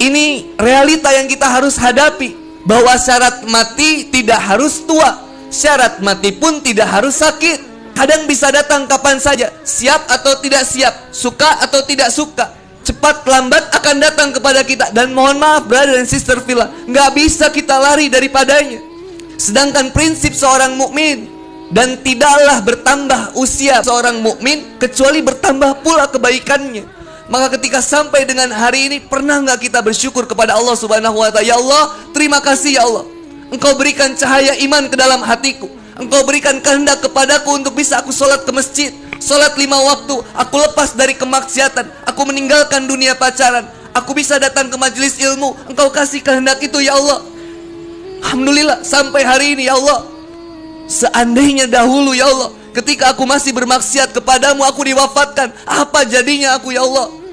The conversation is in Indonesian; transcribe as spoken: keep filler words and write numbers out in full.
Ini realita yang kita harus hadapi, bahwa syarat mati tidak harus tua, syarat mati pun tidak harus sakit. Kadang bisa datang kapan saja, siap atau tidak siap, suka atau tidak suka, cepat lambat akan datang kepada kita. Dan mohon maaf brother dan sister Villa, nggak bisa kita lari daripadanya. Sedangkan prinsip seorang mukmin, dan tidaklah bertambah usia seorang mukmin kecuali bertambah pula kebaikannya. Maka ketika sampai dengan hari ini, pernah nggak kita bersyukur kepada Allah Subhanahu wa ta'ala? Ya Allah, terima kasih ya Allah, Engkau berikan cahaya iman ke dalam hatiku, Engkau berikan kehendak kepadaku untuk bisa aku sholat ke masjid, sholat lima waktu, aku lepas dari kemaksiatan, aku meninggalkan dunia pacaran, aku bisa datang ke majelis ilmu. Engkau kasih kehendak itu ya Allah. Alhamdulillah sampai hari ini ya Allah. Seandainya dahulu ya Allah, ketika aku masih bermaksiat kepadamu, aku diwafatkan, apa jadinya aku ya Allah?